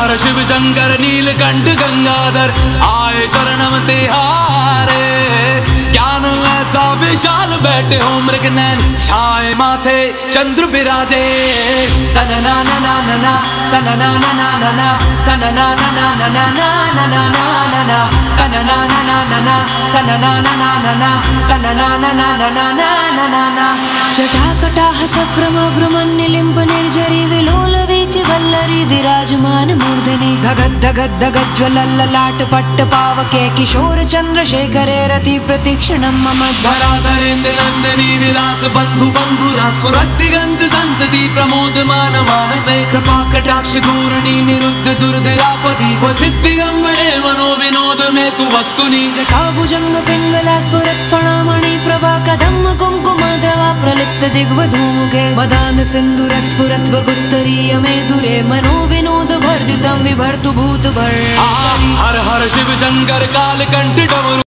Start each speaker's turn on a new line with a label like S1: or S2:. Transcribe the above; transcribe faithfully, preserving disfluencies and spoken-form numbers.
S1: हर शिव शंकर नीलकंठ गंगाधर आए शरणम तिहारे। ज्ञान ऐसा विशाल बैठे हो मृग नैन छाए माथे चंद्र विराजे। तन ना ना ना ना ना तन ना ना ना ना ना तन ना ना ना ना ना ना ना ना ना ना तन ना ना ना ना ना तन ना ना ना ना ना तन ना ना ना ना ना ना ना ना।
S2: जटाकटाह सभ्रम भ्रमन्निलिम्ब निर्झरी विलोल वीच वल्लरी विराजमान मूर्धनि। धगद धगद धगद ज्वलल्ललाट पट्ट पावके किशोर चंद्रशेखरे रति प्रतीक्षणं मम।
S1: धराधरेन्द्र नंदिनी विलास बंधु बंधुरा स्फुरद्दिगंत संतति प्रमोदमान मानसे। कृपा कटाक्ष धूर्णी निरुद्ध दुर्धरापति क्वचित् दिगंबरे मनो विनोद में तु वस्तुनि।
S2: जटाभुजंग पिंगला स्फुरत् फणामणि प्रभा कदम्ब कुंकुमधवा प्रलिप्त दिग्वधूमुखे। मदान सिंधुर स्फुरत् वगुत्तरीय मेदुरे मनो विनोद वर्धितं विभर्तु भूत भर्।
S1: हर हर शिव शंकर कालकंठ डमरू